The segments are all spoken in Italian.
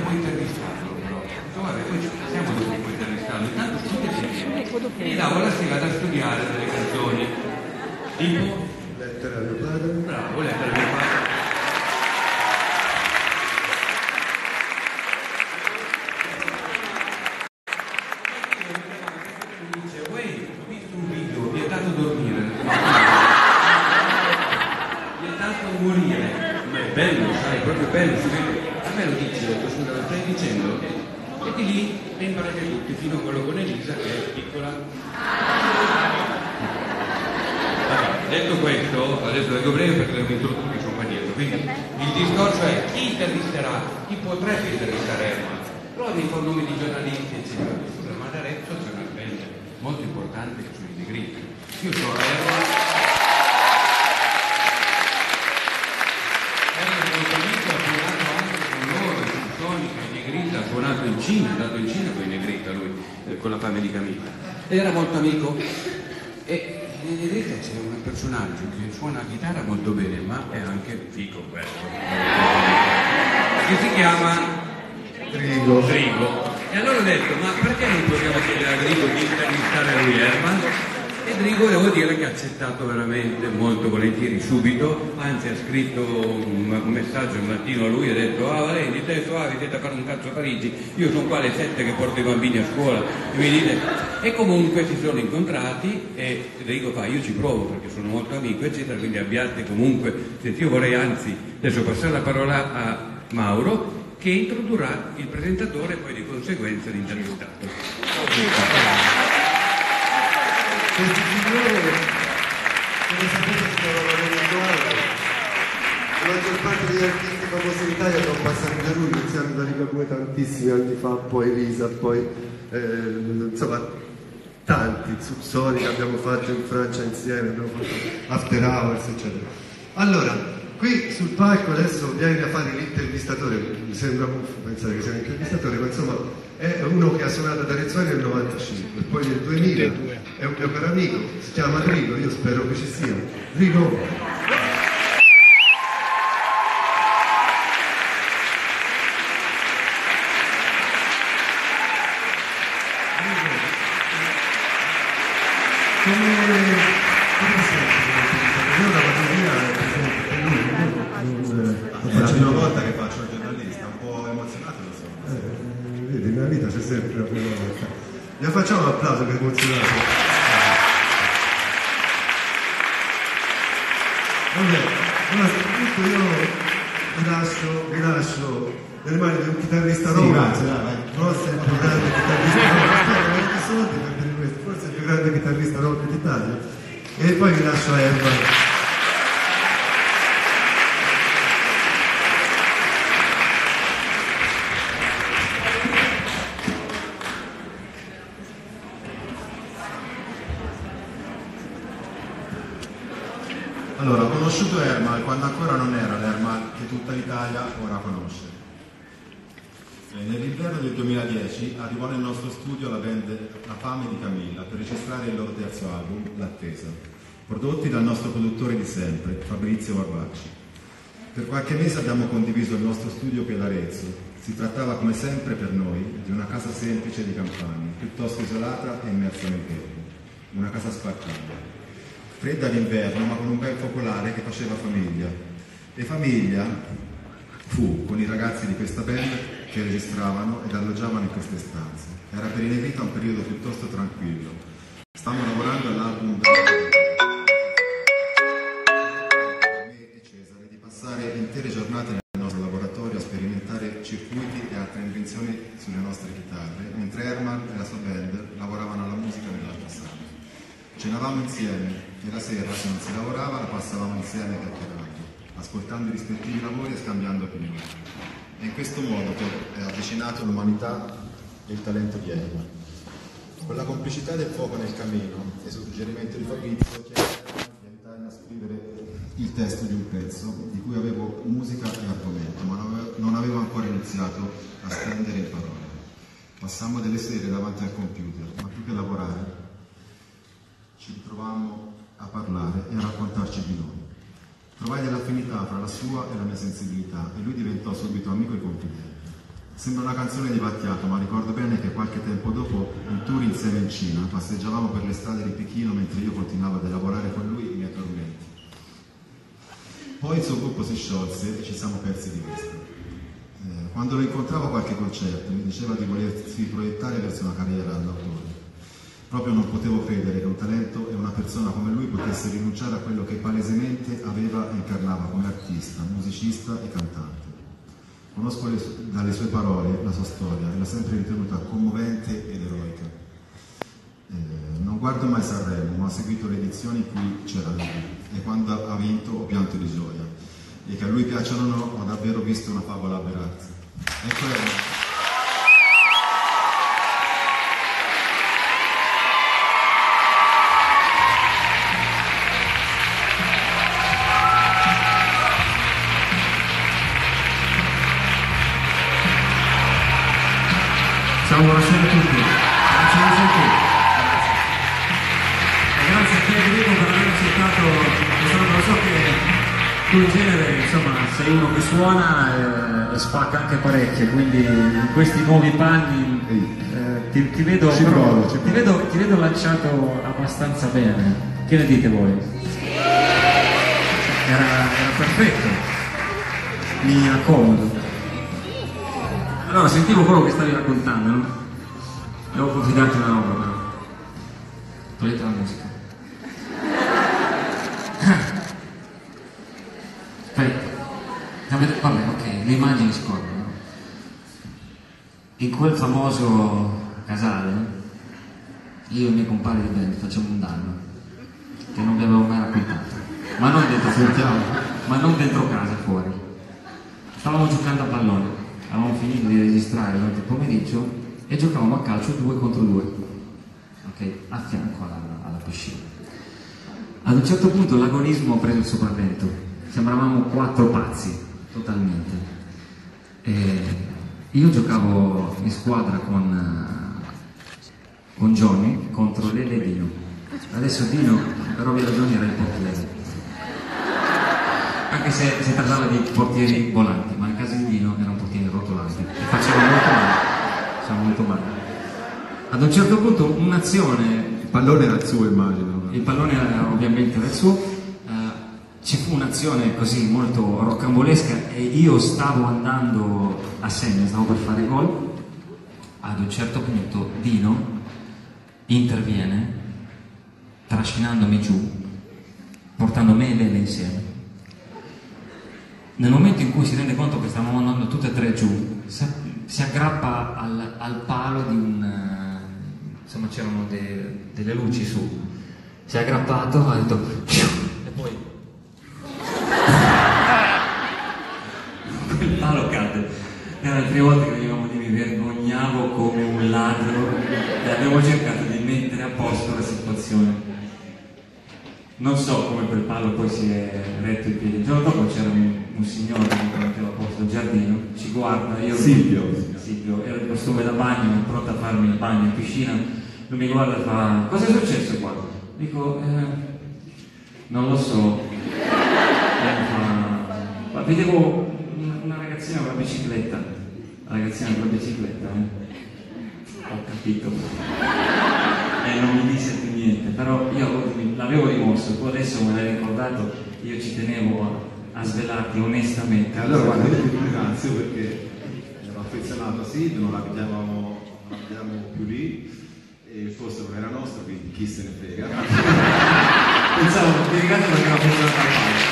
puoi intervistarlo però. Guarda, poi ci passiamo dopo, puoi intervistarlo. Intanto studia e là ora si vada a studiare delle canzoni. Tipo? Lettera al mio padre. Bravo, lettera al mio padre. Bello, sai, proprio bello, a me lo dice, lo stai dicendo, e di lì ne imparate tutti, fino a quello con Elisa che è piccola. Vabbè, detto questo, adesso leggo breve perché devo introdurre sono qua dietro, quindi il discorso è chi intervisterà, chi potrebbe intervistare Ermal, però mi fa un nome di giornalisti, eccetera. Ma da Arezzo c'è una band molto importante che sono i Negrita. Io sono Ermal. Ha suonato in Cina, è andato in Cina con i Negrita lui, con la fame di Camilla, ed era molto amico. E nei Negrita c'è un personaggio che suona la chitarra molto bene, ma è anche figo questo, che si chiama Drigo. E allora ho detto, ma perché non possiamo chiedere a Drigo di intervistare lui Ermal? E Drigo devo dire che ha accettato veramente molto volentieri subito, anzi ha scritto un messaggio il mattino a lui e ha detto: ah Valenti, te suavi, siete a fare un cazzo a Parigi, io sono qua alle 7 che porto i bambini a scuola e mi dite. E comunque si sono incontrati e Drigo fa: io ci provo perché sono molto amico eccetera, quindi abbiate comunque, io vorrei anzi adesso passare la parola a Mauro che introdurrà il presentatore e poi di conseguenza l'intervistato. Questi signori, come sapete, sono lavorando. La maggior parte degli artisti famosi in Italia sono passati da lui, iniziando da Ligabue tantissimi anni fa, poi Elisa, poi insomma tanti subsoli che abbiamo fatto in Francia insieme, abbiamo fatto After Hours, eccetera. Allora, qui sul palco adesso viene a fare l'intervistatore, mi sembra buffo pensare che sia un intervistatore, ma insomma è uno che ha suonato ad Arezzo nel 95, poi nel 2000 è un mio caro amico, si chiama Drigo, io spero che ci sia. Drigo. È la prima volta che faccio il giornalista, un po' emozionato lo so. Vedi, nella vita c'è sempre la prima volta. Gli facciamo un applauso che è emozionato. Vabbè, allora soprattutto io vi lascio nelle mani di un chitarrista Sì, grazie, vai. Forse il più grande chitarrista rock, soldi per dire questo, forse il più grande chitarrista rock d'Italia. E poi vi lascio a Ermal. Allora, ho conosciuto Ermal quando ancora non era l'Ermal che tutta l'Italia ora conosce. Nell'inverno del 2010 arrivò nel nostro studio la band La Fame di Camilla per registrare il loro terzo album, L'Attesa, prodotti dal nostro produttore di sempre, Fabrizio Barbacci. Per qualche mese abbiamo condiviso il nostro studio qui ad Arezzo. Si trattava come sempre per noi di una casa semplice di campagna, piuttosto isolata e immersa nel verde. Una casa spartana. Fredda d'inverno ma con un bel focolare che faceva famiglia. E famiglia fu con i ragazzi di questa band che registravano ed alloggiavano in queste stanze. Era per i Negrita un periodo piuttosto tranquillo. Stavamo lavorando all'album da me e Cesare di passare intere giornate nel nostro laboratorio a sperimentare circuiti e altre invenzioni sulle nostre chitarre, mentre Ermal e la sua band lavoravano alla musica nell'altra sala. Cenavamo insieme e la sera, se non si lavorava, la passavamo insieme chiacchierando, ascoltando i rispettivi lavori e scambiando opinioni. È in questo modo che è avvicinato l'umanità e il talento di Ermal. Con la complicità del fuoco nel camino e sul suggerimento di Fabrizio, chiese di aiutarmi a scrivere il testo di un pezzo di cui avevo musica e argomento, ma non avevo ancora iniziato a stendere in parole. Passammo delle sere davanti al computer, ma più che lavorare, ci ritrovammo a parlare e a raccontarci di noi. Trovai dell'affinità fra la sua e la mia sensibilità e lui diventò subito amico e confidente. Sembra una canzone di Battiato, ma ricordo bene che qualche tempo dopo, in tour insieme in Cina, passeggiavamo per le strade di Pechino mentre io continuavo ad elaborare con lui i miei tormenti. Poi il suo gruppo si sciolse e ci siamo persi di vista. Quando lo incontravo a qualche concerto mi diceva di volersi proiettare verso una carriera d'autore. Proprio non potevo credere che un talento e una persona come lui potesse rinunciare a quello che palesemente aveva e incarnava come artista, musicista e cantante. Conosco dalle sue parole la sua storia e l'ho sempre ritenuta commovente ed eroica. Non guardo mai Sanremo, ma ho seguito le edizioni in cui c'era lui e quando ha vinto ho pianto di gioia. E che a lui piacciono o no, ho davvero visto una favola avverarsi. Ecco è. Ciao, buonasera a tutti. Grazie a tutti. E grazie a te Enrico per aver accettato questa roba. Lo so che tu in genere, insomma, sei uno che suona e spacca anche parecchio, quindi in questi nuovi panni ti vedo, ti vedo lanciato abbastanza bene. Che ne dite voi? Era perfetto. Mi accomodo. Allora, sentivo quello che stavi raccontando, no? Devo confidarti una roba, però. Togliete la musica. Aspetta. Vabbè, ok, le immagini scorrono. In quel famoso casale, io e i miei compagni di band facciamo un danno che non vi avevo mai raccontato. Ma non dentro casa, fuori. Stavamo giocando a pallone. Avevamo finito di registrare durante il pomeriggio e giocavamo a calcio 2 contro 2, ok, a fianco alla piscina. Ad un certo punto l'agonismo ha preso il sopravvento, sembravamo 4 pazzi, totalmente. E io giocavo in squadra con Johnny contro Lele e Dino. Adesso Dino, però vedo Johnny era il portiere. Anche se si trattava di portieri volanti, ma nel caso di Dino era un portiere rotolante e faceva molto male. Ad un certo punto un'azione... Il pallone era il suo, immagino. Il pallone ovviamente era il suo. Ci fu un'azione così molto roccambolesca e io stavo andando a segno, stavo per fare gol. Ad un certo punto Dino interviene trascinandomi giù, portando me e Lele insieme. Nel momento in cui si rende conto che stavamo andando tutte e tre giù, si aggrappa al palo di un... insomma c'erano delle luci su. Si è aggrappato, ha detto... e poi... quel palo cade. Era la prima volta che venivamo di mi vergognavo come un ladro e abbiamo cercato di mettere a posto la situazione. Non so come quel palo poi si è retto in piedi. Il giorno dopo c'era un signore che metteva a posto il giardino, ci guarda, io Silvio, ero in costume da bagno, pronto a farmi il bagno in piscina, lui mi guarda e fa: cosa è successo qua? Dico, non lo so. Ma vedevo una ragazzina con la bicicletta, ho capito. E non mi disse più niente, però io l'avevo rimosso, tu adesso me l'hai ricordato, io ci tenevo a svelarti onestamente. Allora guarda, io ti ringrazio perché ero affezionato a Sid, non l'abbiamo più lì, e il posto non era nostro, quindi chi se ne frega. Pensavo, ti ringrazio perché era affezionato al palo.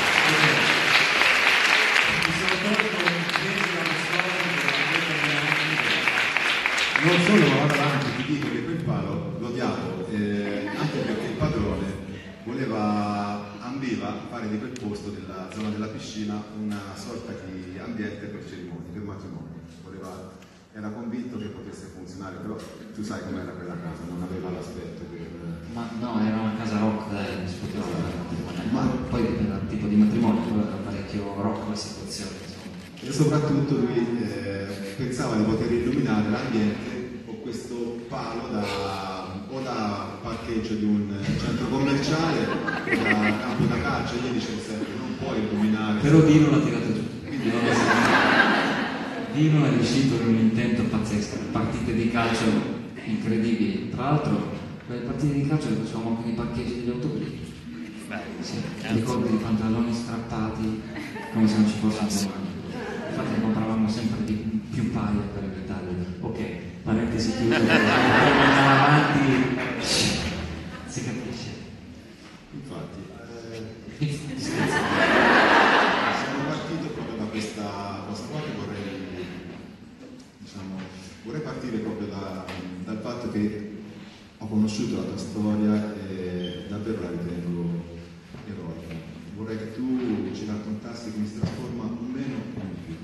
Non solo, ma vado avanti, ti dico che quel palo lo odiavo, anche perché il padrone ambiva a fare di quel posto, della zona della piscina, una sorta di ambiente per cerimonie, per matrimonio. Era convinto che potesse funzionare, però tu sai com'era quella casa, non aveva l'aspetto per... Ma no, era una casa rock, dai, poi era un tipo di matrimonio, però era parecchio rock la situazione. E soprattutto lui pensava di poter illuminare l'ambiente con questo palo da parcheggio di un centro commerciale o da campo da calcio. Io dicevo sempre non puoi illuminare. Però Dino l'ha tirato giù. Quindi non lo so. Dino è riuscito in un intento pazzesco, partite di calcio incredibili. Tra l'altro, quelle partite di calcio le facevamo anche nei parcheggi degli autobus. Sì, ricordo i pantaloni strappati come se non ci fosse un domani. Infatti ne compravamo sempre di più paia per evitare. Ok, parentesi chiusa, andare avanti, si capisce. Infatti, Scherzo. siamo partiti proprio da questa cosa qua che vorrei partire proprio dal fatto che ho conosciuto la tua storia e davvero la ritengo eroica. Vorrei che tu ci raccontassi come si trasforma un meno in più.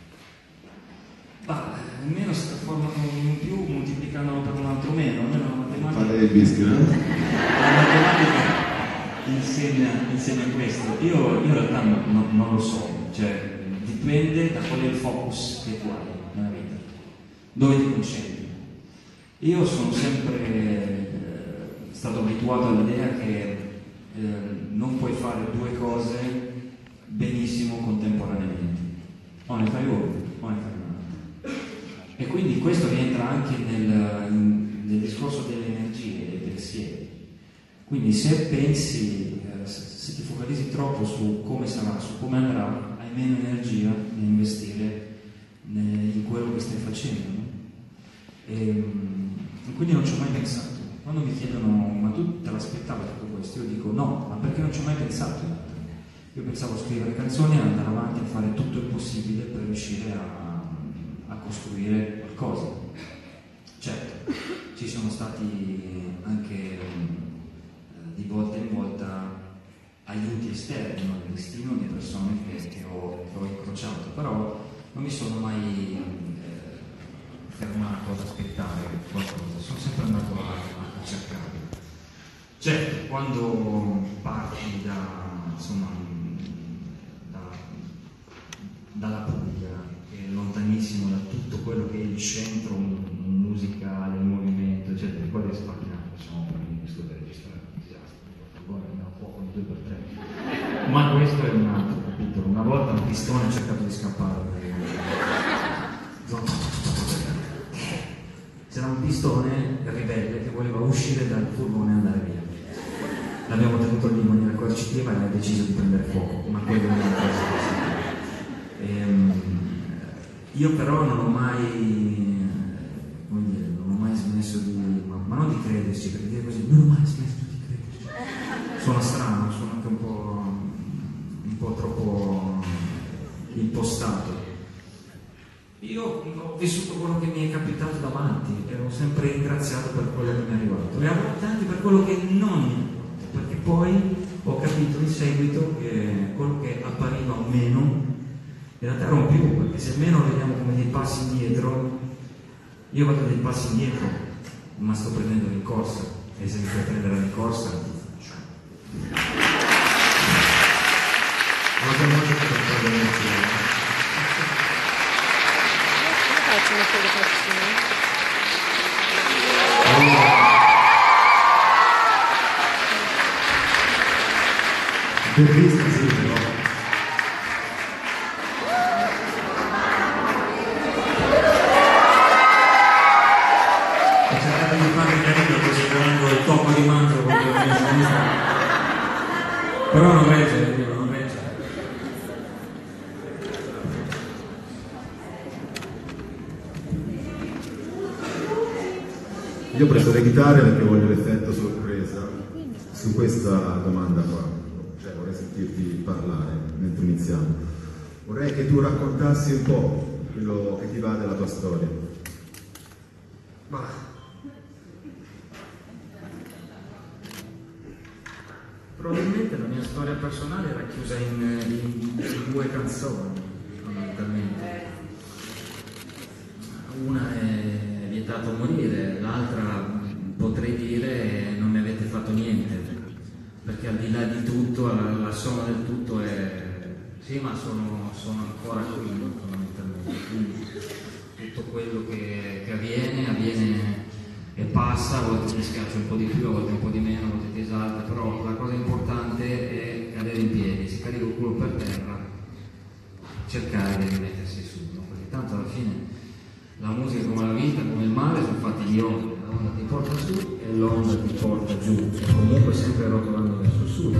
Meno si trasforma in più moltiplicandolo per un altro meno, almeno la matematica. Fare il bischio, La matematica insegna questo. Io in realtà non lo so, cioè dipende da qual è il focus che tu hai nella vita, dove ti concentri. Io sono sempre stato abituato all'idea che non puoi fare due cose benissimo contemporaneamente, o ne fai uno o ne fai un'altra. E quindi questo rientra anche nel discorso delle energie, dei pensieri. Quindi se pensi, se ti focalizzi troppo su come sarà, su come andrà, hai meno energia da investire in quello che stai facendo, no? E quindi non ci ho mai pensato. Quando mi chiedono ma tu te l'aspettavi tutto questo? Io dico no, ma perché non ci ho mai pensato in realtà. Io pensavo a scrivere canzoni e andare avanti a fare tutto il possibile per riuscire a costruire qualcosa. Certo, ci sono stati anche di volta in volta aiuti esterni, no? Del destino, di persone che ho incrociato, però non mi sono mai fermato ad aspettare qualcosa, sono sempre andato a cercare. Certo, quando parti dalla Puglia, che è lontanissimo da tutto quello che è il centro musicale, il movimento, eccetera, poi le sfacchinate sono per me questo per registrare un disastro, poi andiamo fuoco in 2x3. Ma questo è un altro capitolo. Una volta un pistone ha cercato di scappare. C'era un pistone ribelle che voleva uscire dal furgone e andare via. L'abbiamo tenuto lì in maniera coercitiva e ha deciso di prendere fuoco, ma quello non è una cosa. Io però non ho mai smesso ma non di crederci, perché dire così, non ho mai smesso di crederci. Suona strano, suona anche un po' troppo impostato. Io ho vissuto quello che mi è capitato davanti, ero sempre ringraziato per quello che mi è arrivato e a volte anche per quello che non mi è arrivato, perché poi ho capito in seguito che quello che appariva un meno in realtà era un più, perché se almeno lo vediamo come dei passi indietro, io vado dei passi indietro, ma sto prendendo rincorsa, e se mi fai prendere la rincorsa ti faccio. Ho chiamato per fare Faccio una fotografazione. Intervista, sì, però. Ho cercato di farmi carino considerando il tocco di manzo contro la mia sinistra. Però non regge, non regge. Io ho preso le chitarre perché voglio l'effetto sorpresa su questa domanda qua, cioè vorrei sentirti parlare mentre iniziamo. Vorrei che tu raccontassi un po' quello che ti va della tua storia. Probabilmente la mia storia personale era chiusa in due canzoni, fondamentalmente. Una è Vietato morire, l'altra potrei dire non mi avete fatto niente, perché al di là di tutto, la somma del tutto è sì, ma sono ancora qui fondamentalmente. Quindi tutto quello che avviene e passa, a volte ti schiaccia un po' di più, a volte un po' di meno, a volte ti esalta, però la cosa importante è cadere in piedi, se cadi col culo per terra, cercare di rimettersi su, no? Perché tanto alla fine di onda, l'onda ti porta su e l'onda ti porta giù, e comunque sempre rotolando verso il sud.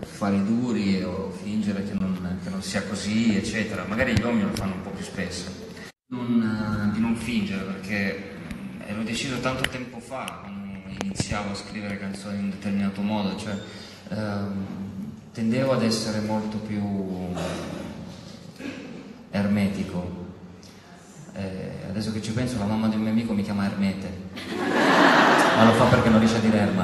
fare i duri o fingere che non sia così, eccetera. Magari gli uomini lo fanno un po' più spesso. Di non fingere, perché l'ho deciso tanto tempo fa, quando iniziavo a scrivere canzoni in un determinato modo, cioè tendevo ad essere molto più ermetico. Adesso che ci penso, la mamma di un mio amico mi chiama Ermete, ma lo fa perché non riesce a dire Ermal.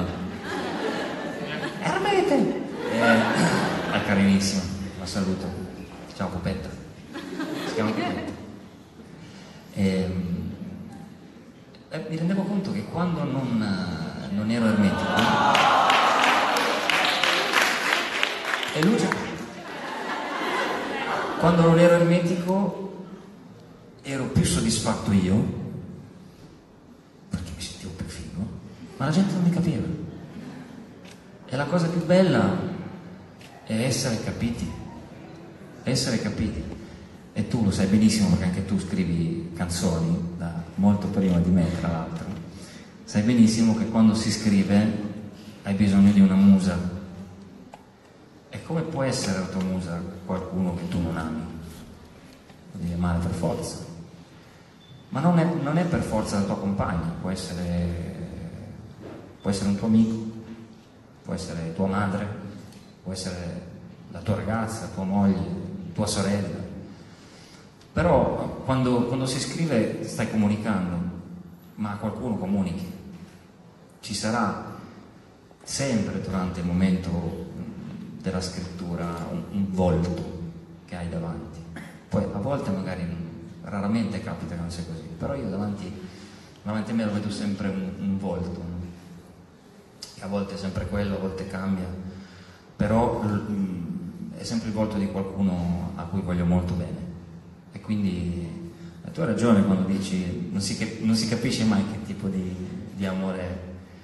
Ermete! È carinissimo, la saluto. Ciao Pupetta. Si chiama Pupetta. Mi rendevo conto che quando non ero ermetico, e luce, quando non ero ermetico ero più soddisfatto io, perché mi sentivo più figo, ma la gente non mi capiva. E la cosa più bella è essere capiti, e tu lo sai benissimo perché anche tu scrivi canzoni da molto prima di me, tra l'altro. Sai benissimo che quando si scrive hai bisogno di una musa. E come può essere la tua musa qualcuno che tu non ami? Lo devi amare per forza. Ma non è per forza la tua compagna, può essere un tuo amico, può essere tua madre, può essere la tua ragazza, tua moglie, tua sorella. Però quando si scrive stai comunicando, ma a qualcuno comunichi. Ci sarà sempre durante il momento della scrittura un volto che hai davanti. Poi a volte magari raramente capita che non sia così, però io davanti a me lo vedo sempre un volto, no? E a volte è sempre quello, a volte cambia, però è sempre il volto di qualcuno a cui voglio molto bene. E quindi tu hai ragione quando dici non si capisce mai che tipo di amore è.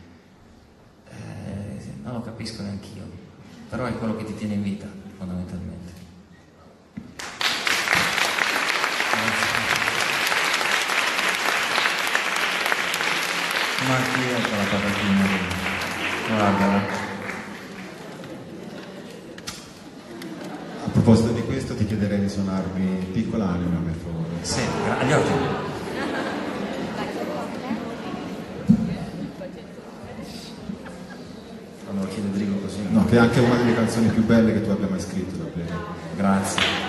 Non lo capisco neanch'io, però è quello che ti tiene in vita fondamentalmente. Ma chi è quella patatina lì? Guardala. A proposito di questo ti chiederei di suonarmi Piccola Anima, per favore. Sì, agli occhi. Quando lo chiede Drigo così. No, che è anche una delle canzoni più belle che tu abbia mai scritto, davvero. Grazie.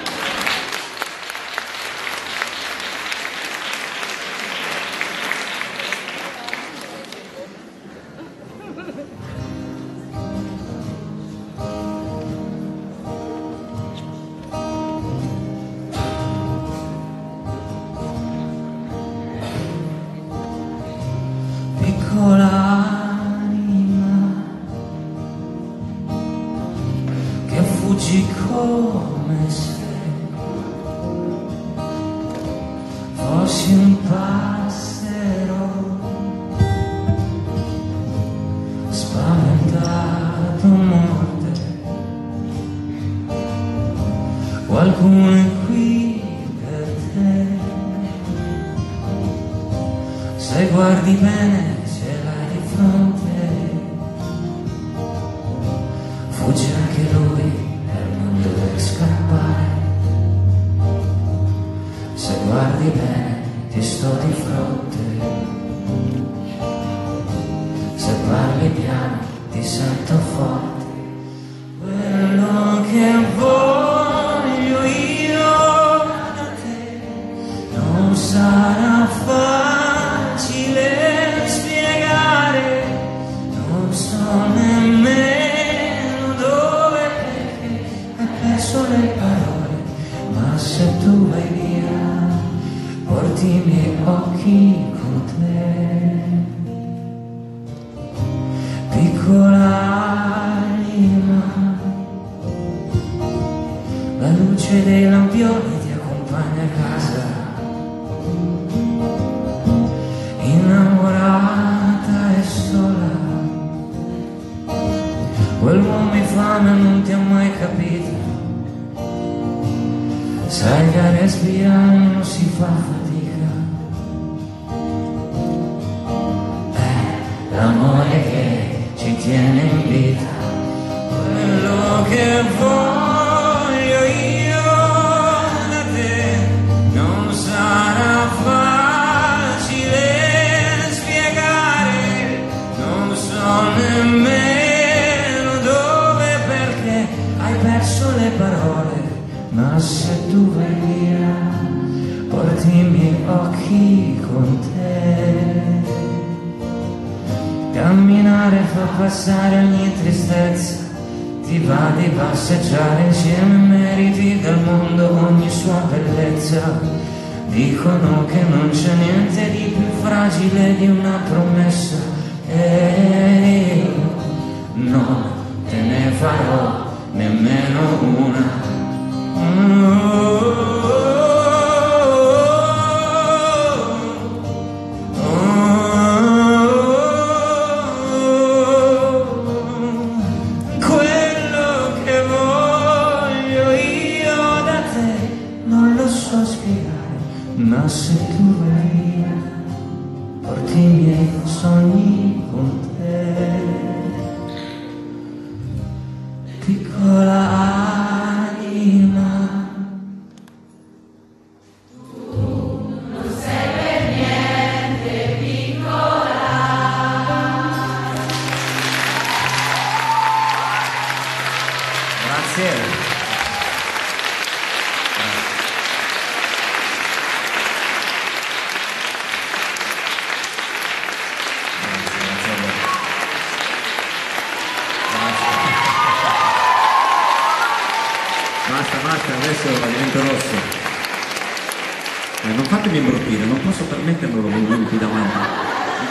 Piccola anima che fuggi come se fossi un passero spaventato morte. Qualcuno è qui per te, se guardi bene di fronte, fugge anche lui e non deve scappare. Se guardi bene ti sto di fronte, se parli piano ti sento forte. Quello che voglio io da te non sarà facile spiegare, non so nemmeno dove, perché hai perso le parole, ma se tu vai via porti i miei occhi con te. Piccola anima, la luce dei lampioni ti accompagna a casa, innamorata e sola. Quell'uomo infame non ti ha mai capito, sai che a respirare non si fa fatica. È l'amore che ci tiene in vita, quello che voglio io da te non sarà facile spiegare, non so nemmeno dove, perché hai perso le parole, ma se tu vai via porti i miei occhi con te. Camminare fa passare ogni tristezza, ti va di passeggiare insieme, meriti dal mondo ogni sua bellezza. Dicono che non c'è niente di più fragile di una promessa, e io no, te ne farò nemmeno una. Ma se tu vai via, porti i miei sogni con te. Piccola anima, tu non sei per niente piccola. Grazie. Basta, adesso divento rosso. Non fatemi imbruttire, non posso permettermelo con qui davanti. Vi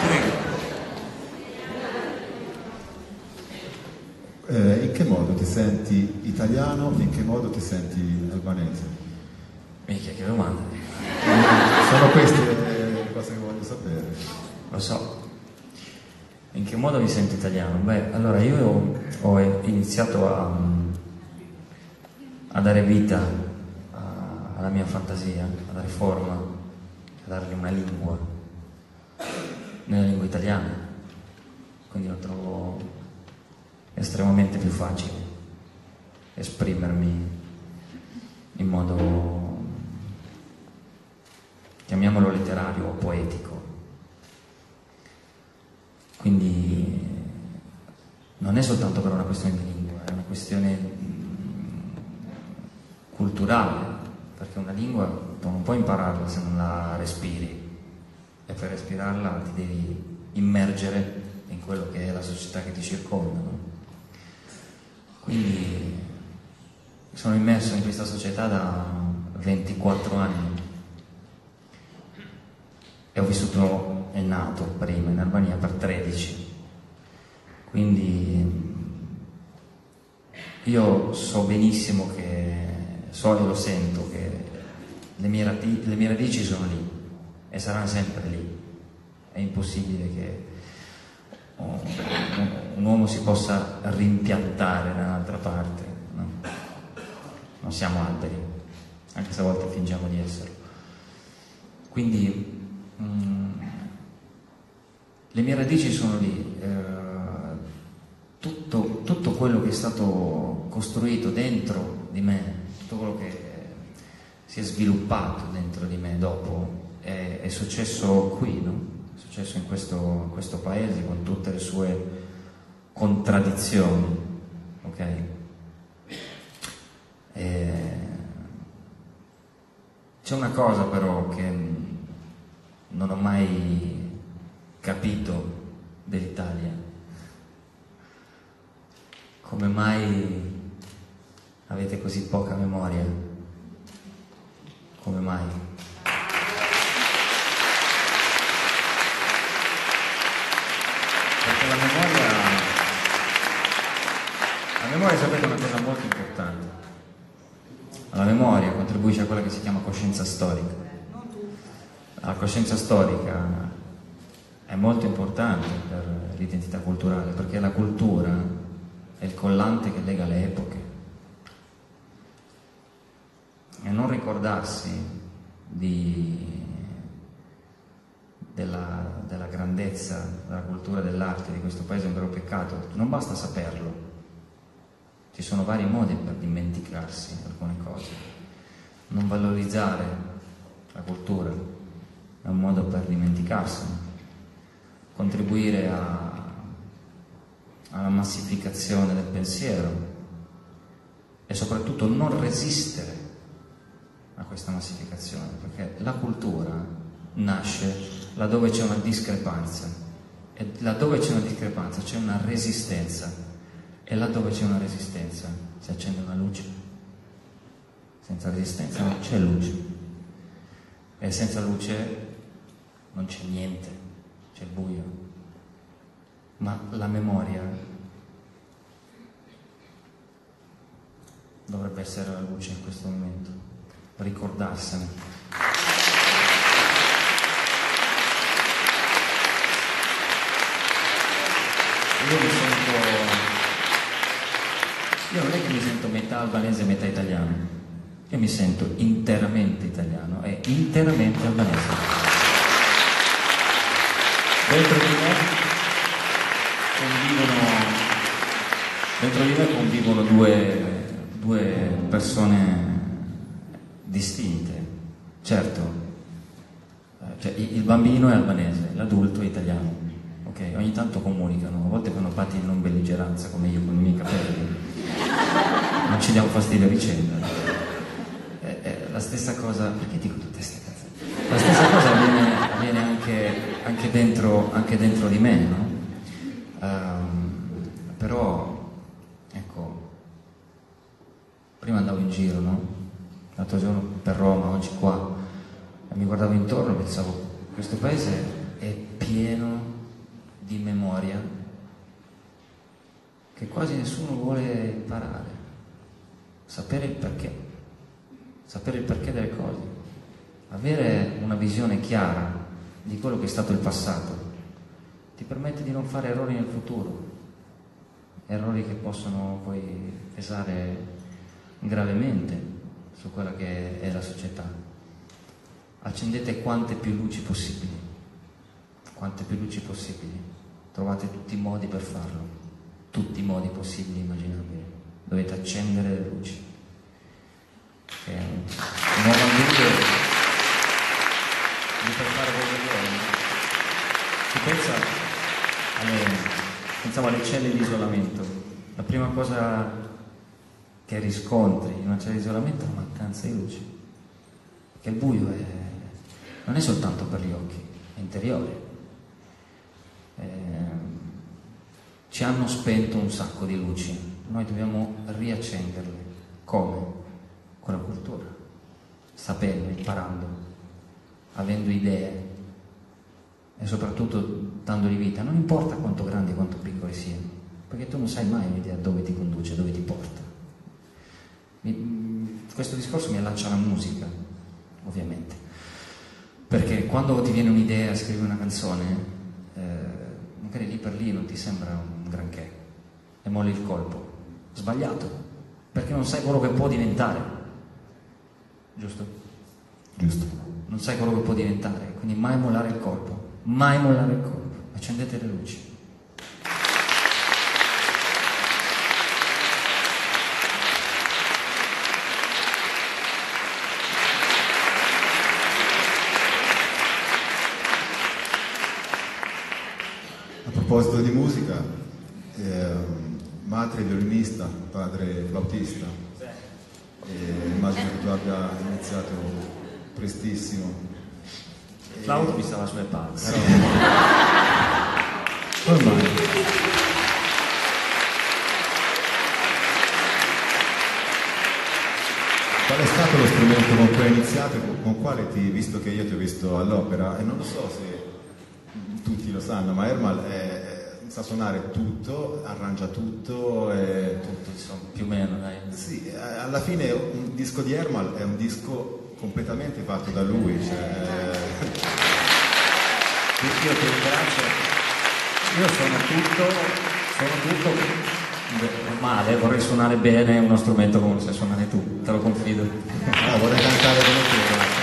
prego. In che modo ti senti italiano? In che modo ti senti albanese? Minchia, che domanda. Sono queste le cose che voglio sapere. Lo so. In che modo mi sento italiano? Beh, allora io ho iniziato a dare vita alla mia fantasia, a dare forma, a dargli una lingua, nella lingua italiana. Quindi lo trovo estremamente più facile esprimermi in modo, chiamiamolo letterario o poetico. Quindi non è soltanto per una questione di lingua, è una questione culturale, perché una lingua tu non puoi impararla se non la respiri, e per respirarla ti devi immergere in quello che è la società che ti circonda, no? Quindi sono immerso in questa società da 24 anni e ho vissuto e nato prima in Albania per 13, quindi io so benissimo so e lo sento che le mie radici sono lì e saranno sempre lì. È impossibile che un uomo si possa rimpiantare da un'altra parte, no? Non siamo alberi, anche se a volte fingiamo di esserlo. Quindi le mie radici sono lì. Tutto quello che è stato costruito dentro di me, tutto quello che si è sviluppato dentro di me dopo è successo qui, no? È successo in questo paese con tutte le sue contraddizioni, ok? C'è una cosa però che non ho mai capito dell'Italia. Come mai avete così poca memoria? Come mai? Perché la memoria sapete è una cosa molto importante. La memoria contribuisce a quella che si chiama coscienza storica. La coscienza storica è molto importante per l'identità culturale, perché la cultura è il collante che lega le epoche. E non ricordarsi della grandezza, della cultura e dell'arte di questo paese è un vero peccato. Non basta saperlo, Ci sono vari modi per dimenticarsi alcune cose. Non valorizzare la cultura è un modo per dimenticarsene. Contribuire alla massificazione del pensiero e soprattutto non resistere a questa massificazione, perché la cultura nasce laddove c'è una discrepanza, e laddove c'è una discrepanza c'è una resistenza, e laddove c'è una resistenza si accende una luce. Senza resistenza non c'è luce, e senza luce non c'è niente, c'è il buio. Ma la memoria dovrebbe essere la luce in questo momento, ricordarsene. Io non è che mi sento metà albanese e metà italiano, io mi sento interamente italiano e interamente albanese. Dentro di me convivono due persone distinte. Certo, cioè il bambino è albanese, l'adulto è italiano. Ok, ogni tanto comunicano, a volte fanno patti di non belligeranza, come io con i miei capelli. Non ci diamo fastidio a vicenda. La stessa cosa, perché dico tutte queste cose? La stessa cosa avviene anche dentro di me, no? Però, ecco, prima andavo in giro, no? L'altro giorno per Roma, oggi qua, e mi guardavo intorno e pensavo, questo paese è pieno di memoria che quasi nessuno vuole imparare, sapere il perché delle cose, avere una visione chiara di quello che è stato il passato ti permette di non fare errori nel futuro, errori che possono poi pesare gravemente su quella che è la società. Accendete quante più luci possibili, trovate tutti i modi per farlo, tutti i modi possibili e immaginabili. Dovete accendere le luci. È un nuovo ambiente di per fare quello che si pensavo alle celle di isolamento. La prima cosa che riscontri in una cella di isolamento è la mancanza di luce, perché il buio non è soltanto per gli occhi, è interiore. Ci hanno spento un sacco di luci, noi dobbiamo riaccenderle. Come? Con la cultura, sapendo, imparando, avendo idee e soprattutto dandogli vita. Non importa quanto grandi, quanto piccoli siano, perché tu non sai mai un'idea dove ti conduce, dove ti porta. Questo discorso mi allaccia alla musica, ovviamente, perché quando ti viene un'idea, scrivi una canzone, magari lì per lì non ti sembra un granché e molli il colpo. Sbagliato, perché non sai quello che può diventare, giusto? Giusto. Non sai quello che può diventare, quindi mai mollare il colpo, accendete le luci. A proposito di musica, madre violinista, padre flautista, immagino che tu abbia iniziato prestissimo. Il flauto mi stava sulle palle, Sì. però ormai. Qual è stato lo strumento con cui hai iniziato e con quale visto che io ti ho visto all'opera, e non lo so se tutti lo sanno, ma Ermal sa suonare tutto, arrangia tutto. Tutto, insomma, più o meno, dai. Sì, alla fine un disco di Ermal è un disco completamente fatto da lui. Cioè... Io ti ringrazio, io sono tutto male, vorrei suonare bene un strumento come lo sai suonare tu, te lo confido. vorrei cantare come te.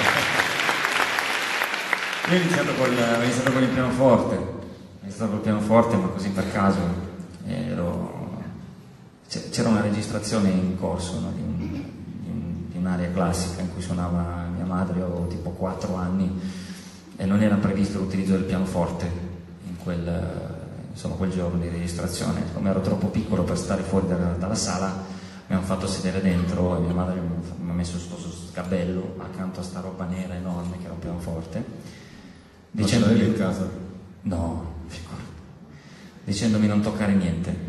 Io ho iniziato con il pianoforte, ma così per caso, c'era una registrazione in corso, no, di un'area classica in cui suonava mia madre. Io avevo tipo 4 anni e non era previsto l'utilizzo del pianoforte in quel giorno di registrazione. Come ero troppo piccolo per stare fuori dalla sala, mi hanno fatto sedere dentro e mia madre mi ha messo questo sgabello accanto a sta roba nera enorme che era un pianoforte. Ma ce l'avevi in casa? No, figurati. Dicendomi non toccare niente.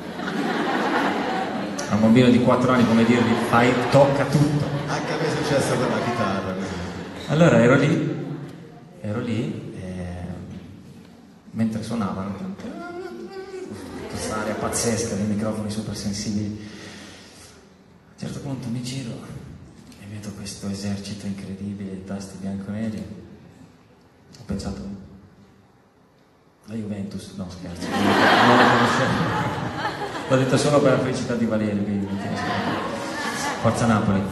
A un bambino di 4 anni, come dirgli, tocca tutto. Anche a me è successo per la chitarra. Allora ero lì, mentre suonavano, questa area pazzesca, dei microfoni super sensibili. A un certo punto mi giro e vedo questo esercito incredibile di tasti bianco-neri. Ho pensato, la Juventus, no scherzo, non la conoscevo. L'ho detto solo per la felicità di Valerio, che Forza Napoli.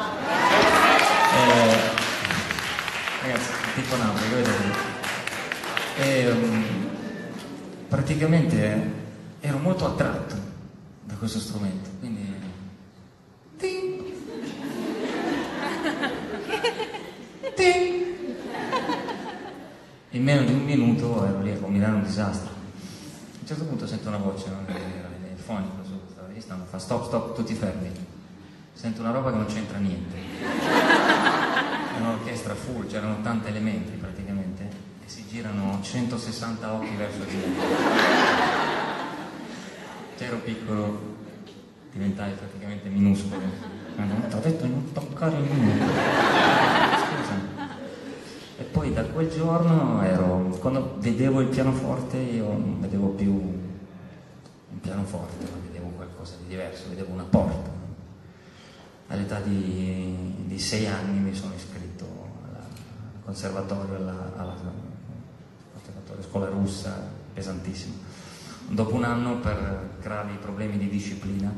Ragazzi, tipo Napoli, vedete? Praticamente ero molto attratto da questo strumento, quindi ting, ting. In meno di un minuto ero lì a combinare un disastro. A un certo punto sento una voce, no? Il fonico stava registrando, fa stop, tutti fermi. Sento una roba che non c'entra niente. È un'orchestra full, c'erano 80 elementi praticamente, e si girano 160 occhi verso di me. Ero piccolo, diventai praticamente minuscolo. Non ti ho detto di non toccare niente. Scusa. E poi da quel giorno quando vedevo il pianoforte, io non vedevo più un pianoforte, ma vedevo qualcosa di diverso, vedevo una porta. All'età di 6 anni mi sono iscritto al conservatorio, alla scuola russa, pesantissimo. Dopo un anno, per gravi problemi di disciplina,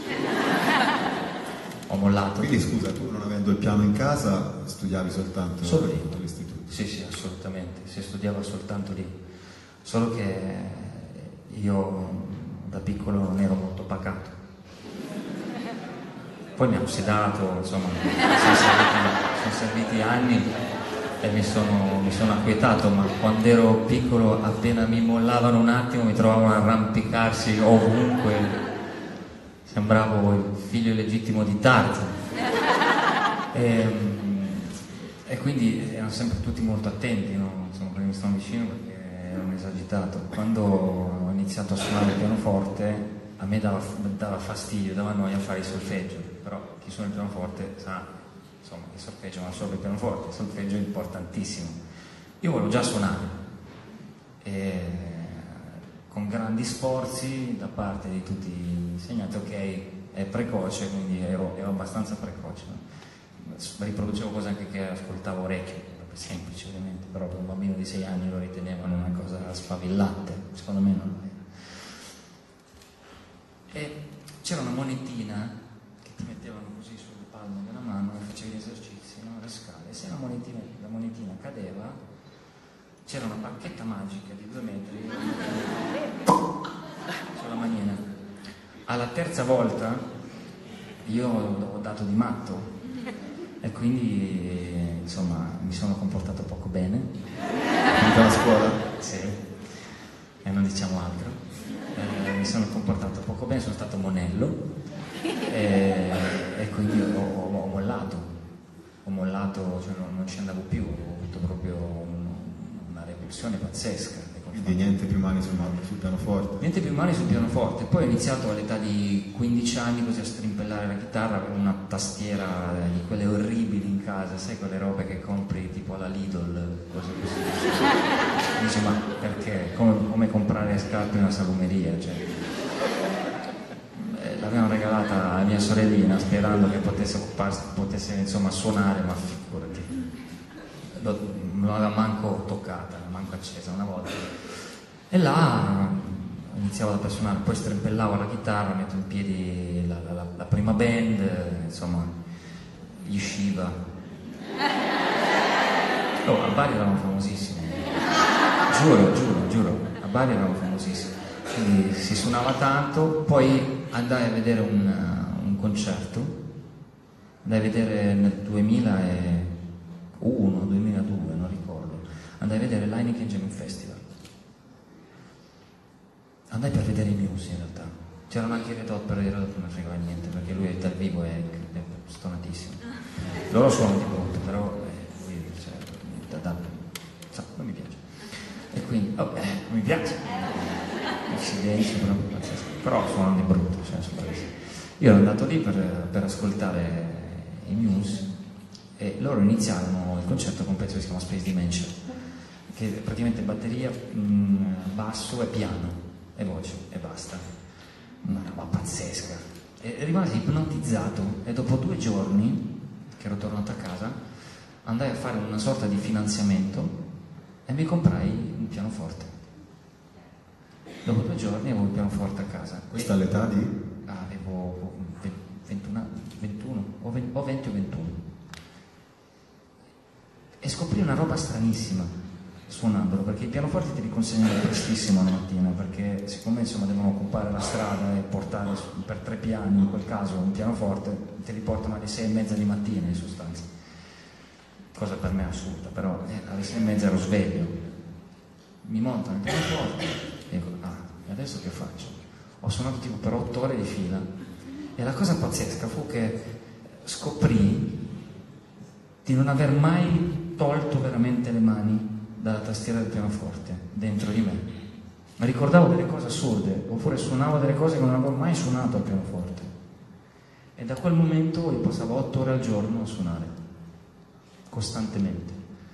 ho mollato. Quindi scusa, tu non avendo il piano in casa studiavi soltanto solo lì all'istituto? Sì, assolutamente, si studiava soltanto lì. Solo che io da piccolo non ero molto pacato. Poi mi ha sedato, insomma, sono serviti anni e mi sono acquietato, ma quando ero piccolo, appena mi mollavano un attimo, mi trovavano a arrampicarsi ovunque. Sembravo il figlio illegittimo di Tarzan. E quindi erano sempre tutti molto attenti, no? Insomma, quelli mi stanno vicino perché ero un esagitato. Quando ho iniziato a suonare il pianoforte, a me dava fastidio, dava noia fare il solfeggio, però chi suona il pianoforte sa, insomma, che il solfeggio non è solo il pianoforte, il solfeggio è importantissimo. Io volevo già suonare, e con grandi sforzi da parte di tutti gli insegnanti, ok, è precoce, quindi ero abbastanza precoce, no? Riproducevo cose anche che ascoltavo orecchio, proprio semplici ovviamente, però per un bambino di 6 anni lo ritenevano una cosa sfavillante, secondo me non è. E c'era una monetina che ti mettevano così sul palmo della mano e facevi gli esercizi, no? Le scale, e se la monetina cadeva, c'era una bacchetta magica di 2 metri sulla manina. Alla terza volta io ho dato di matto e quindi insomma mi sono comportato poco bene. Anche alla scuola? Sì, e non diciamo altro. Mi sono comportato poco bene, sono stato monello e quindi ho mollato, cioè non ci andavo più, ho avuto proprio una repulsione pazzesca. Quindi niente più mani sul pianoforte? Niente più mani sul pianoforte. Poi ho iniziato all'età di 15 anni così a strimpellare la chitarra, avevo una tastiera di quelle orribili in casa, sai, quelle robe che compri tipo alla Lidl, cose così. Dici, ma perché? Come comprare scarpe in una salumeria, cioè. L'avevano regalata a mia sorellina sperando che potesse insomma suonare, ma figurati, non l'aveva manco toccata, manco accesa una volta. E là iniziavo ad appassionare, poi strimpellavo la chitarra, metto in piedi la prima band, insomma, gli Shiva. Oh, a Bari eravamo famosissimi, giuro, a Bari eravamo famosissimi. Quindi si suonava tanto, poi andai a vedere un concerto, andai a vedere nel 2001, 2002, non ricordo, andai a vedere l'Heineken Jamming Festival. Andai per vedere i Muse in realtà. C'erano anche i Red Hot, però i Red Hot non fregava niente, perché lui dal vivo è stonatissimo. Loro suonano di brutto, però lui, cioè, non mi piace. E quindi, non mi piace. Il silenzio, però suonano di brutto, cioè, io ero andato lì per ascoltare i Muse e loro iniziarono il concerto con un pezzo che si chiama Space Dimension, che è praticamente batteria, basso e piano e voce e basta, una roba pazzesca, e rimasi ipnotizzato. E dopo 2 giorni che ero tornato a casa andai a fare una sorta di finanziamento e mi comprai un pianoforte. Dopo 2 giorni avevo il pianoforte a casa. Questa all'età di? Avevo 21 o 20 o 21, e scoprì una roba stranissima suonandolo, perché i pianoforti te li consegnano prestissimo la mattina, perché siccome insomma devono occupare la strada e portare per 3 piani, in quel caso un pianoforte, te li portano alle 6:30 di mattina in sostanza, cosa per me assurda, però alle 6:30 ero sveglio, mi montano il pianoforte e dico, e adesso che faccio? Ho suonato tipo per 8 ore di fila, e la cosa pazzesca fu che scoprì di non aver mai tolto veramente le mani dalla tastiera del pianoforte dentro di me. Ma ricordavo delle cose assurde, oppure suonavo delle cose che non avevo mai suonato al pianoforte, e da quel momento io passavo 8 ore al giorno a suonare costantemente,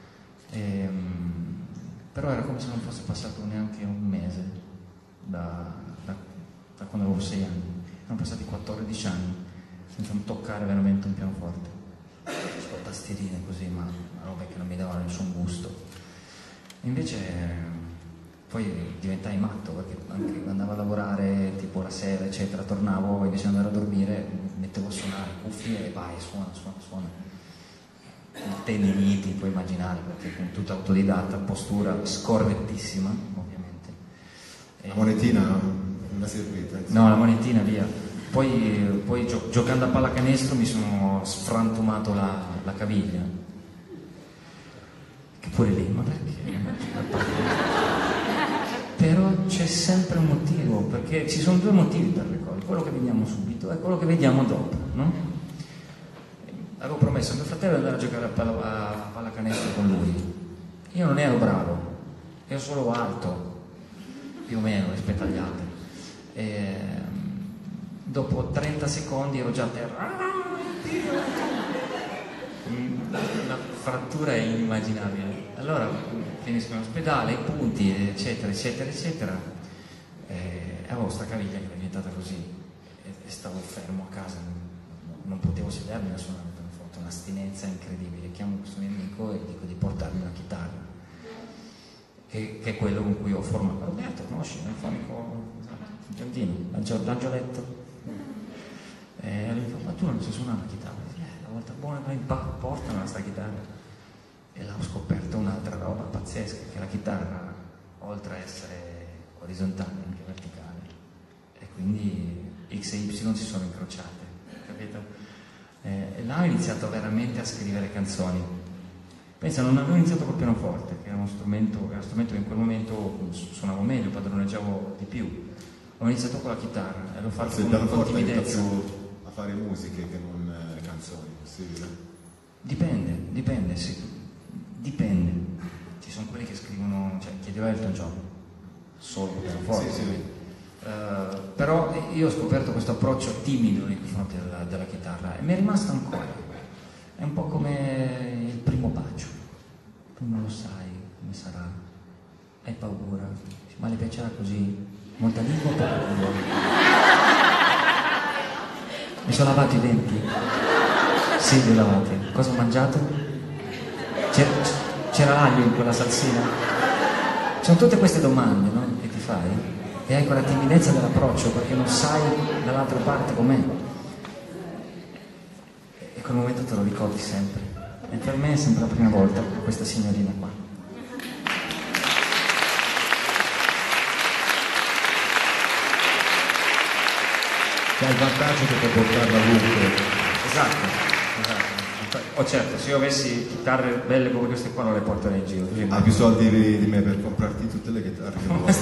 però era come se non fosse passato neanche un mese da quando avevo 6 anni. Erano passati 14 anni senza toccare veramente un pianoforte, con tastierine così, ma robe che non mi davano nessun gusto. Invece poi diventai matto, perché anche andavo a lavorare tipo la sera eccetera, tornavo, invece di andare a dormire mettevo a suonare, cuffie e vai, suona. Tendiniti, puoi immaginare, perché con tutta autodidatta, postura scorrettissima ovviamente. La monetina non l'ha servita? No, la monetina via. Poi giocando a pallacanestro mi sono sfrantumato la caviglia, che pure lì, ma perché? Però c'è sempre un motivo, perché ci sono 2 motivi per le cose, quello che vediamo subito e quello che vediamo dopo, no? Avevo promesso a mio fratello di andare a giocare a pallacanestro con lui. Io non ero bravo, ero solo alto, più o meno rispetto agli altri. Dopo 30 secondi ero già a terra. Una frattura inimmaginabile. Allora finisco in ospedale, i punti, eccetera, eccetera, eccetera. Avevo sta caviglia che era diventata così, e stavo fermo a casa, non potevo sedermi a suonare il pianoforte, un'astinenza incredibile. Chiamo questo mio amico e dico di portarmi una chitarra, che è quello con cui ho formato. Roberto, conosci il fonico biondino, l'angioletto? E lui fa, ma tu non sai suonare la chitarra? La volta buona vai in portano sta chitarra. E là ho scoperto un'altra roba pazzesca, che la chitarra, oltre a essere orizzontale, è anche verticale, e quindi X e Y si sono incrociate, capito? E là ho iniziato veramente a scrivere canzoni. Pensa, non avevo iniziato col pianoforte, che era uno strumento che in quel momento suonavo meglio, padroneggiavo di più. Ho iniziato con la chitarra e l'ho fatto con timidezza. A fare musiche che non canzoni, possibile? Dipende, sì. Dipende. Ci sono quelli che scrivono, cioè chiedeva Elton John, solo con pianoforte. Sì. Però io ho scoperto questo approccio timido nei confronti della chitarra e mi è rimasto ancora. È un po' come il primo bacio. Tu non lo sai come sarà, hai paura, ma le piacerà così? Molta lingua o poca lingua? Mi sono lavato i denti? Sì, li ho lavati. Cosa ho mangiato? C'era l'aglio in quella salsina? Sono tutte queste domande, no? Che ti fai e hai quella timidezza dell'approccio perché non sai dall'altra parte com'è, e quel momento te lo ricordi sempre, e per me è sempre la prima volta con questa signorina qua. Che ha il vantaggio che può portarla ovunque. Esatto. Oh certo, se io avessi chitarre belle come queste qua non le porterei in giro. Così Hai più soldi di me per comprarti tutte le chitarre che vuoi.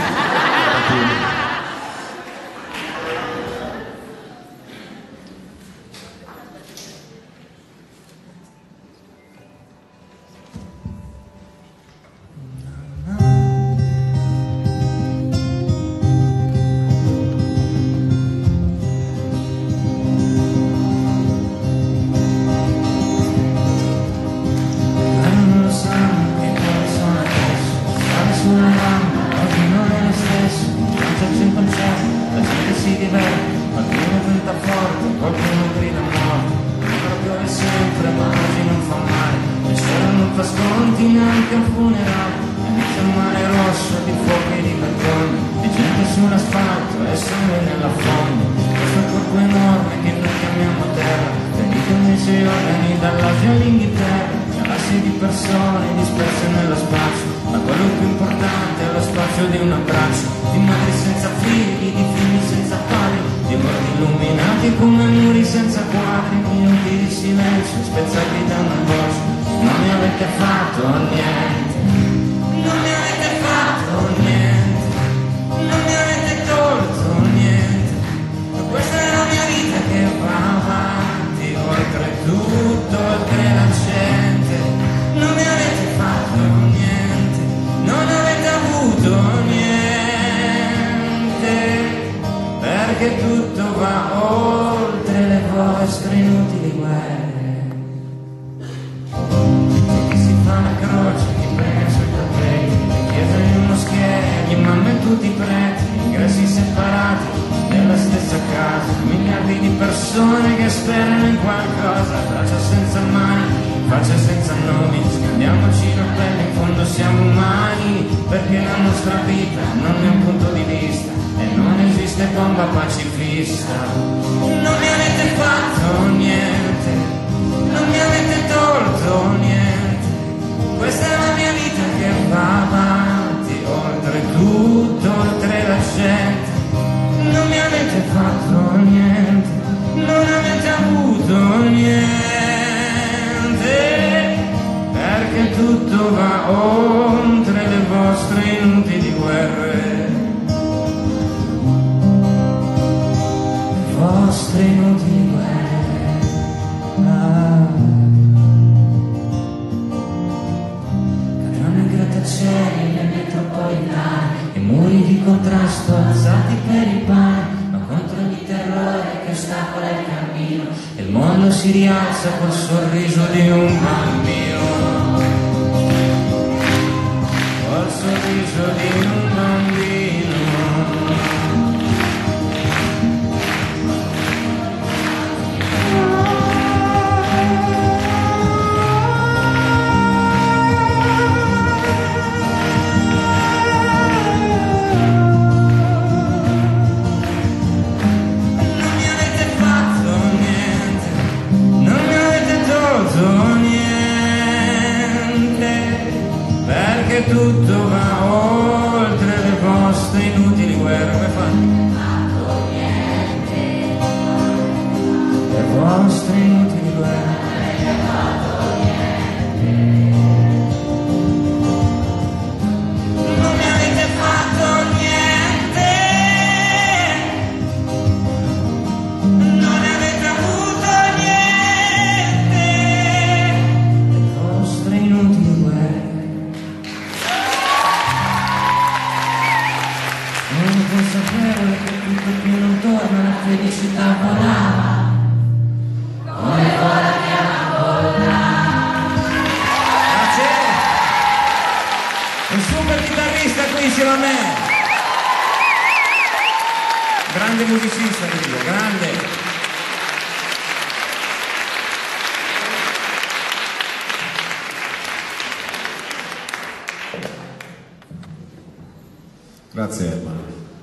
Grazie Erman.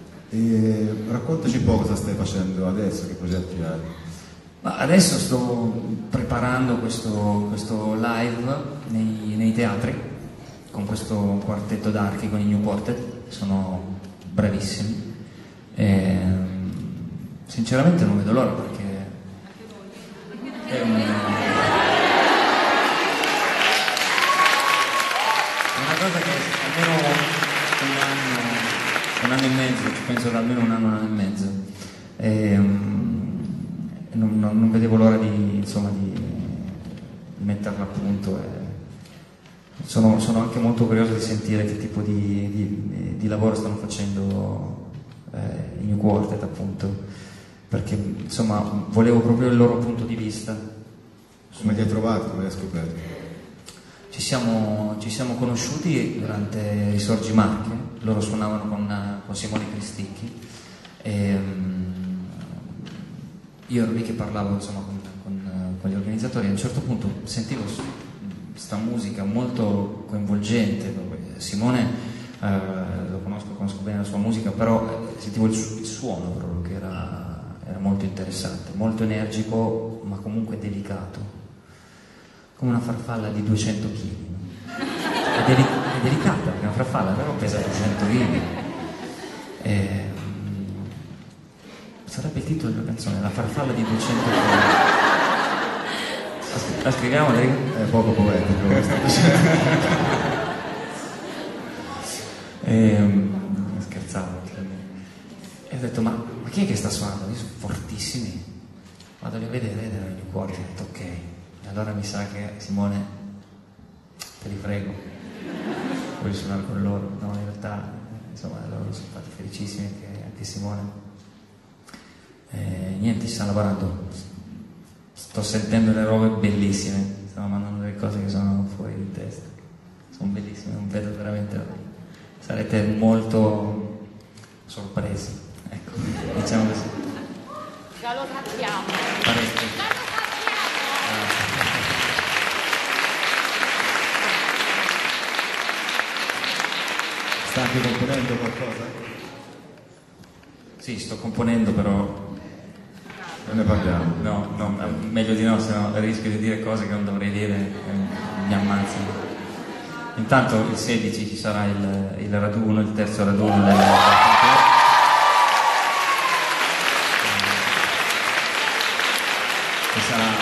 E raccontaci un po' cosa stai facendo adesso, che progetti hai? Ma adesso sto preparando questo live nei teatri con questo quartetto d'archi con i New Ported, sono bravissimi. sinceramente non vedo l'ora, perché è una cosa che almeno un anno e mezzo, ci penso da almeno un anno e mezzo, e non vedevo l'ora di, insomma, di metterla a punto, e sono anche molto curioso di sentire che tipo di lavoro stanno facendo i New Quartet, appunto, perché insomma volevo proprio il loro punto di vista. Come ti hai trovato? Come hai scoperto? Ci siamo conosciuti durante Risorgi Marche, loro suonavano con Simone Cristicchi, e io ero lì che parlavo, insomma, con gli organizzatori, e a un certo punto sentivo questa musica molto coinvolgente. Simone lo conosco bene la sua musica, però sentivo il suono proprio, che era molto interessante, molto energico, ma comunque delicato, come una farfalla di 200 kg. È delicata, perché una farfalla però pesa 200 kg. Sarebbe il titolo della canzone, La farfalla di 200 kg. La scriviamo, Enrico? È poco poetico questo. Scherzavo. E ho detto, ma chi è che sta suonando? Io sono fortissimi. Vado a vedere, ed erano i New Quartet, ho detto ok. E allora mi sa che Simone, te li prego, voglio suonare con loro. No, in realtà, insomma, loro sono stati felicissimi, anche Simone. Niente, ci stanno lavorando, sto sentendo delle robe bellissime, stanno mandando delle cose che sono fuori di testa, sono bellissime, non vedo veramente, sarete molto sorpresi, ecco, diciamo così. Già lo sappiamo. Parecchio. Sta anche componendo qualcosa? Sì, sto componendo, però Non ne parliamo. no, meglio di no, se no rischio di dire cose che non dovrei dire e mi ammazzano. Intanto il 16 ci sarà il raduno, il terzo raduno che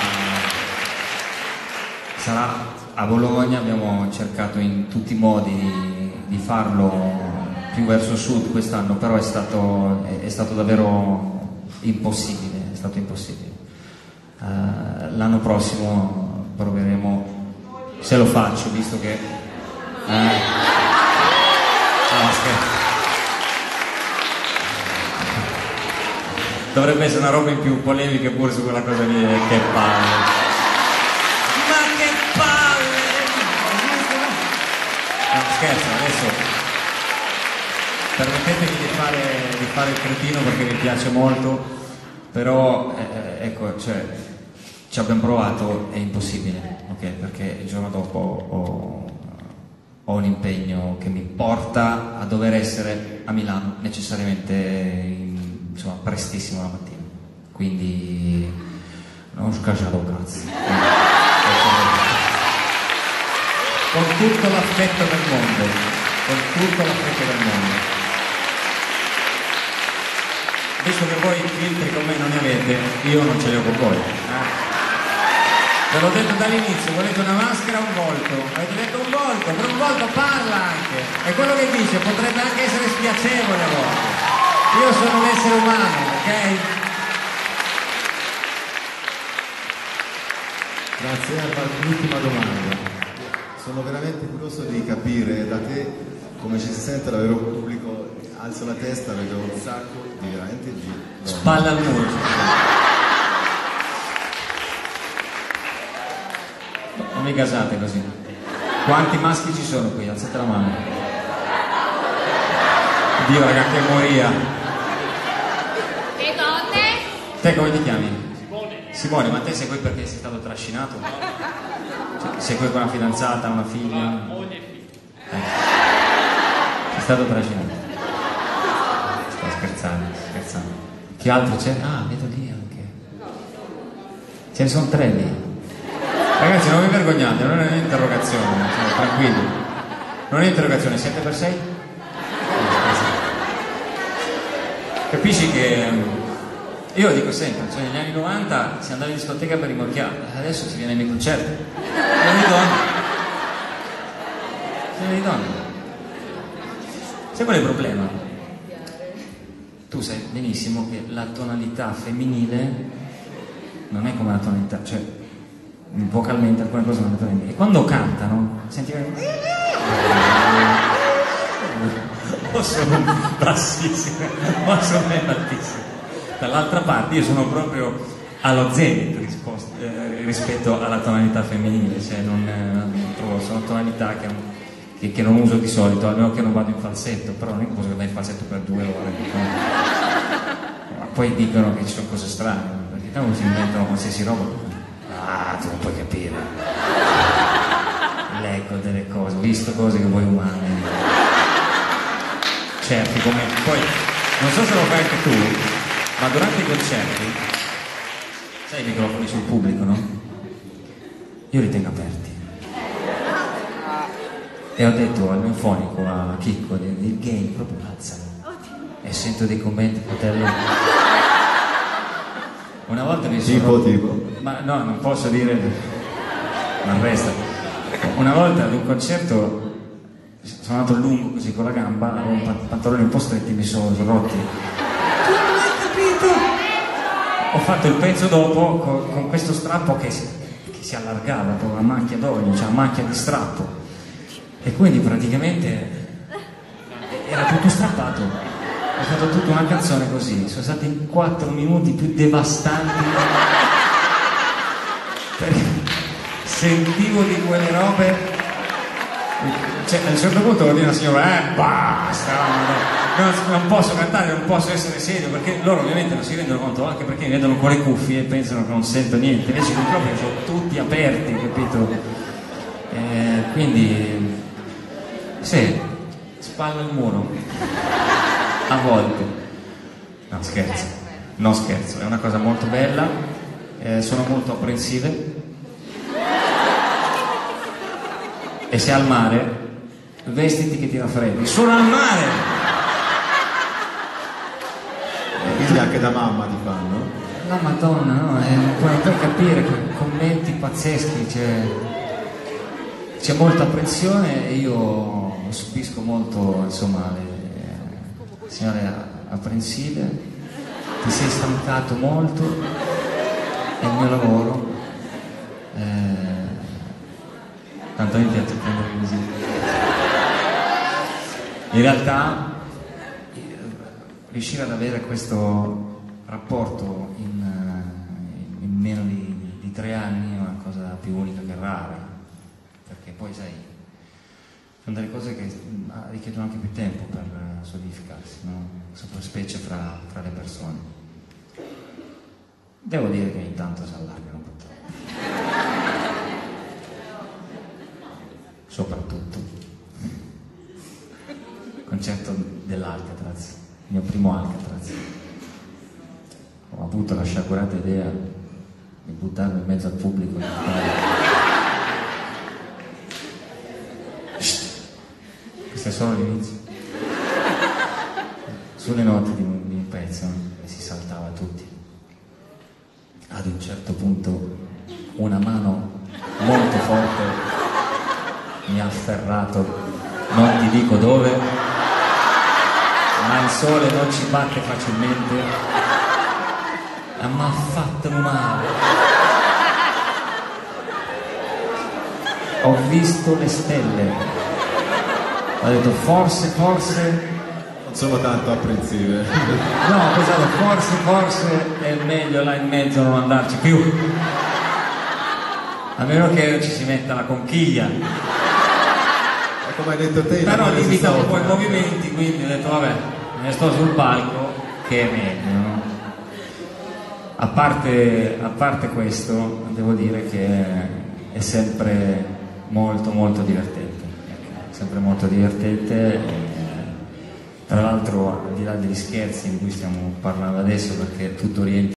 sarà a Bologna. Abbiamo cercato in tutti i modi di farlo più verso sud quest'anno, però è stato davvero impossibile. È stato impossibile. L'anno prossimo proveremo, se lo faccio, visto che no, scherzo. Dovrebbe essere una roba in più polemica pure su quella cosa lì, che palle, ma che palle. No, scherzo, adesso permettetemi di fare il cretino, perché mi piace molto, però ecco, cioè, ci abbiamo provato, è impossibile, ok? Perché il giorno dopo ho un impegno che mi porta a dover essere a Milano necessariamente, insomma, prestissimo la mattina, quindi non ho scasciato cazzo. Con tutto l'affetto del mondo, con tutto l'affetto del mondo. Visto che voi filtri con me non ne avete, io non ce li ho con voi. Ve l'ho detto dall'inizio, volete una maschera o un volto? Avete detto un volto, però un volto parla anche. E quello che dice potrebbe anche essere spiacevole a volte. Io sono un essere umano, ok? Grazie, Ermal. L'ultima domanda. Sono veramente curioso di capire da te come ci si sente al vero pubblico. Alzo la testa, vedo un sacco di veramente di Spalla al muro. Non mi gasate così. Quanti maschi ci sono qui? Alzate la mano. Dio, raga, che moria. Le donne? Te come ti chiami? Simone, ma te sei qui perché sei stato trascinato? Cioè, sei qui con una fidanzata, una figlia? Sei stato trascinato. Sto scherzando. Che altro c'è? Ah, vedo lì anche. Ce ne sono 3 lì. Ragazzi, non vi vergognate, non è un'interrogazione, cioè, tranquilli. Non è interrogazione, Io lo dico sempre, cioè negli anni 90 si andava in discoteca per rimorchiare, adesso si viene ai miei concerti. Pieno di donne. Pieno di donne. Sai qual è il problema? Tu sai benissimo che la tonalità femminile non è come la tonalità, cioè vocalmente alcune cose non le prendi. E quando cantano, senti o sono bassissime o sono altissime. Dall'altra parte io sono proprio allo zenith rispetto alla tonalità femminile, cioè non trovo, sono tonalità che non uso di solito, almeno che non vado in falsetto, però non è che posso andare in falsetto per 2 ore. Ma poi dicono che ci sono cose strane, perché tanto si inventano qualsiasi roba. Ah, tu non puoi capire. Leggo delle cose, ho visto cose che voi umani. Certi commenti. Poi, non so se lo fai anche tu, ma durante i concerti, sai i microfoni sul pubblico, no? Io li tengo aperti. E ho detto al mio fonico, a Chicco, il gain proprio alzalo. E sento dei commenti, fratello. Una volta mi sono... Tipo? Ma no, non posso dire... Ma resta. Una volta ad un concerto sono andato lungo così con la gamba, avevo pantaloni un po' stretti, mi sono rotti. Tu non hai capito? Ho fatto il pezzo dopo con questo strappo che si allargava, con una macchia d'olio, cioè una macchia di strappo. E quindi praticamente era tutto strappato. Ho fatto tutta una canzone così, sono stati i 4 minuti più devastanti. Perché sentivo di quelle robe, cioè a un certo punto vuol dire una signora basta, non posso cantare, non posso essere serio, perché loro ovviamente non si rendono conto, anche perché mi vedono con le cuffie e pensano che non sento niente, invece i microfoni sono tutti aperti, capito? Quindi sì, spalla al muro a volte. No, scherzo, non scherzo, è una cosa molto bella, sono molto apprensive. E se al mare, vestiti che ti raffreddi. Sono al mare! Quindi anche da mamma ti fanno? La Madonna, no? Non puoi capire, commenti pazzeschi, c'è molta apprensione e io subisco molto, insomma, le signore apprensive. Ti sei stancato molto, è il mio lavoro. Tanto mi piace prendere così. In realtà riuscire ad avere questo rapporto in meno di 3 anni è una cosa più unica che rara, perché poi sai, sono delle cose che richiedono anche più tempo per solidificarsi, no? Specie fra le persone. Devo dire che ogni tanto si allargano un po' troppo. Soprattutto concerto dell'Alcatraz, il mio primo Alcatraz, ho avuto la sciagurata idea di buttarmi in mezzo al pubblico e questo è solo l'inizio, sulle note di un pezzo, e si saltava tutti. Ad un certo punto una mano molto forte mi ha afferrato, non ti dico dove, ma il sole non ci batte facilmente, ma mi ha fatto male. Ho visto le stelle, ho detto forse Non sono tanto apprensive. no, ho pensato forse è meglio là in mezzo non andarci più, a meno che non ci si metta la conchiglia. Come hai detto te, Però la limitavo un po' i sopra. movimenti, quindi ho detto vabbè, me ne sto sul palco che è meglio, no? A parte questo, devo dire che è sempre molto molto divertente, ecco, sempre molto divertente. Tra l'altro, al di là degli scherzi di cui stiamo parlando adesso, perché tutto rientra